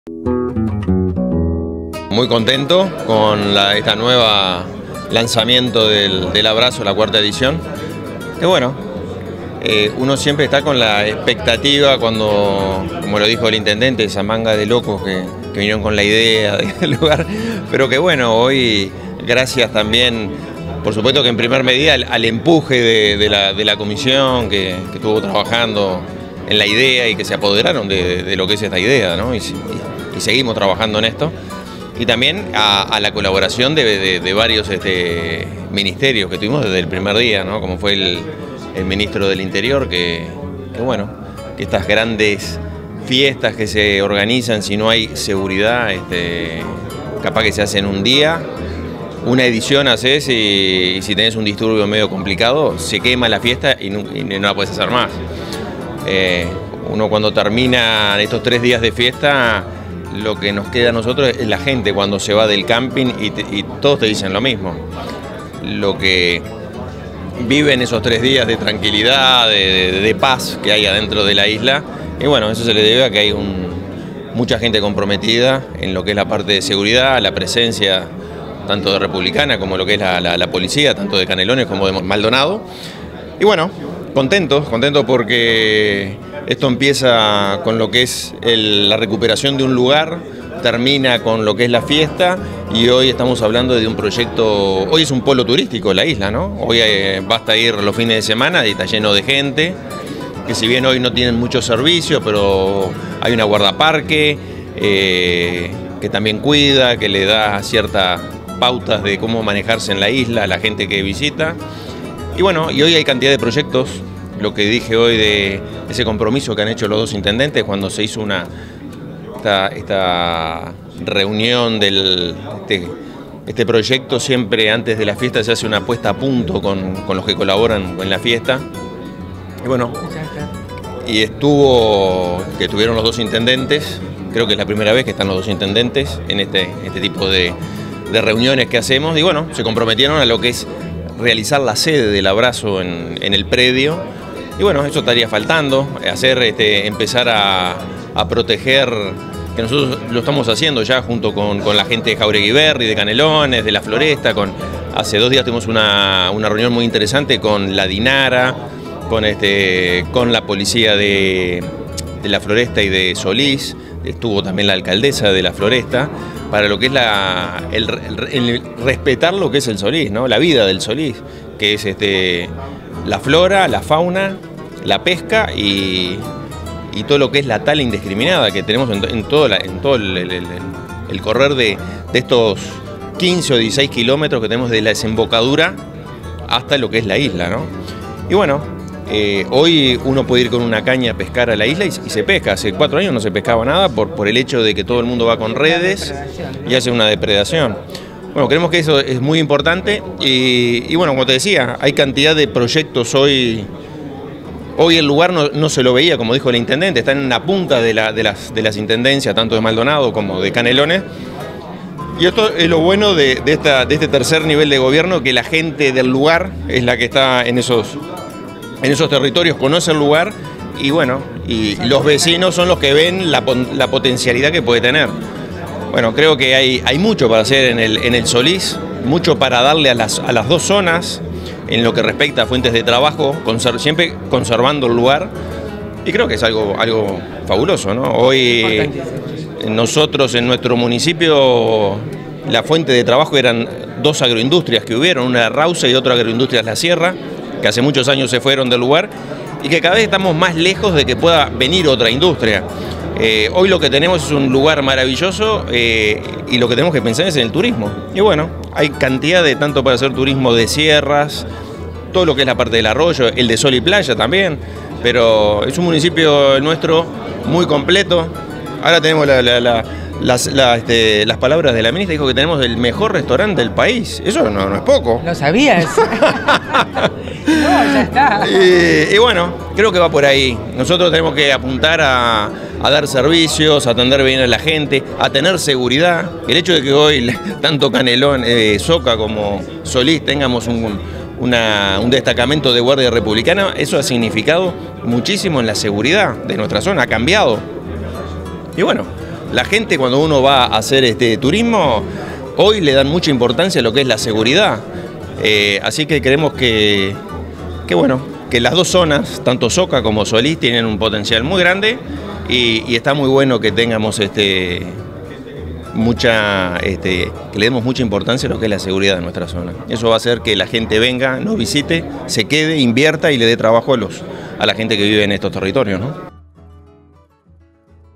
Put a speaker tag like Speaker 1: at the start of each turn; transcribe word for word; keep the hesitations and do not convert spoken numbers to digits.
Speaker 1: Muy contento con la, esta nueva lanzamiento del, del Abrazo, la cuarta edición. Que bueno, eh, uno siempre está con la expectativa cuando, como lo dijo el intendente, esa manga de locos que, que vinieron con la idea del lugar. Pero que bueno, hoy gracias también, por supuesto que en primer medida al, al empuje de, de, la, de la comisión que, que estuvo trabajando en la idea y que se apoderaron de, de lo que es esta idea, ¿no? y, y, y seguimos trabajando en esto. Y también a, a la colaboración de, de, de varios este, ministerios que tuvimos desde el primer día, ¿no? Como fue el, el ministro del Interior, que, que bueno, que estas grandes fiestas que se organizan, si no hay seguridad, este, capaz que se hacen un día, una edición haces y, y si tenés un disturbio medio complicado, se quema la fiesta y no, y no la puedes hacer más. Eh, uno cuando termina estos tres días de fiesta, lo que nos queda a nosotros es la gente cuando se va del camping y, te, y todos te dicen lo mismo. Lo que viven esos tres días de tranquilidad, de, de, de paz que hay adentro de la isla. Y bueno, eso se le debe a que hay un, mucha gente comprometida en lo que es la parte de seguridad, la presencia tanto de Republicana como lo que es la, la, la policía, tanto de Canelones como de Maldonado. Y bueno, contentos, contentos porque esto empieza con lo que es el, la recuperación de un lugar, termina con lo que es la fiesta y hoy estamos hablando de un proyecto, hoy es un polo turístico la isla, ¿no? Hoy eh, basta ir los fines de semana y está lleno de gente, que si bien hoy no tienen muchos servicios, pero hay una guardaparque eh, que también cuida, que le da ciertas pautas de cómo manejarse en la isla a la gente que visita. Y bueno, y hoy hay cantidad de proyectos, lo que dije hoy de ese compromiso que han hecho los dos intendentes cuando se hizo una esta, esta reunión del este, este proyecto. Siempre antes de la fiesta se hace una puesta a punto con, con los que colaboran en la fiesta. Y bueno, y estuvo, que estuvieron los dos intendentes, creo que es la primera vez que están los dos intendentes en este, este tipo de, de reuniones que hacemos, y bueno, se comprometieron a lo que es realizar la sede del Abrazo en, en el predio. Y bueno, eso estaría faltando, hacer, este, empezar a, a proteger, que nosotros lo estamos haciendo ya junto con, con la gente de Jauregui Berri, de Canelones, de La Floresta. Con, hace dos días tuvimos una, una reunión muy interesante con la Dinara, con, este, con la policía de, de La Floresta y de Solís. Estuvo también la alcaldesa de La Floresta, para lo que es la, el, el, el respetar lo que es el Solís, ¿no? La vida del Solís, que es este, la flora, la fauna, la pesca y, y todo lo que es la tala indiscriminada que tenemos en, en todo, la, en todo el, el, el, el correr de, de estos quince o dieciséis kilómetros que tenemos de la desembocadura hasta lo que es la isla, ¿no? Y bueno, Eh, hoy uno puede ir con una caña a pescar a la isla y, y se pesca. Hace cuatro años no se pescaba nada por, por el hecho de que todo el mundo va con redes y hace una depredación. Bueno, creemos que eso es muy importante y, y bueno, como te decía, hay cantidad de proyectos hoy. Hoy el lugar no, no se lo veía, como dijo el intendente, está en la punta de, la, de, las, de las intendencias, tanto de Maldonado como de Canelones. Y esto es lo bueno de, de, esta, de este tercer nivel de gobierno, que la gente del lugar es la que está en esos... en esos territorios, conoce el lugar y bueno, y los vecinos son los que ven la, la potencialidad que puede tener. Bueno, creo que hay, hay mucho para hacer en el, en el Solís, mucho para darle a las, a las dos zonas en lo que respecta a fuentes de trabajo, conser, siempre conservando el lugar, y creo que es algo, algo fabuloso, ¿no? Hoy nosotros en nuestro municipio la fuente de trabajo eran dos agroindustrias que hubieron, una Rauce y otra Agroindustrias La Sierra, que hace muchos años se fueron del lugar y que cada vez estamos más lejos de que pueda venir otra industria. Eh, hoy lo que tenemos es un lugar maravilloso eh, y lo que tenemos que pensar es en el turismo. Y bueno, hay cantidad de tanto para hacer turismo de sierras, todo lo que es la parte del arroyo, el de sol y playa también, pero es un municipio nuestro muy completo. Ahora tenemos la... la, la Las, la, este, las palabras de la ministra, dijo que tenemos el mejor restaurante del país. Eso no, no es poco.
Speaker 2: ¿Lo sabías? No, ya está.
Speaker 1: Y, y bueno, creo que va por ahí. Nosotros tenemos que apuntar a, a dar servicios, a atender bien a la gente, a tener seguridad. El hecho de que hoy tanto Canelón, eh, Soca como Solís tengamos un, una, un destacamento de Guardia Republicana, eso ha significado muchísimo en la seguridad de nuestra zona, ha cambiado. Y bueno, La gente, cuando uno va a hacer este turismo, hoy le dan mucha importancia a lo que es la seguridad. Eh, así que creemos que, que, bueno, que las dos zonas, tanto Soca como Solís, tienen un potencial muy grande y, y está muy bueno que tengamos este, mucha, este, que le demos mucha importancia a lo que es la seguridad de nuestra zona. Eso va a hacer que la gente venga, nos visite, se quede, invierta y le dé trabajo a, los, a la gente que vive en estos territorios, ¿no?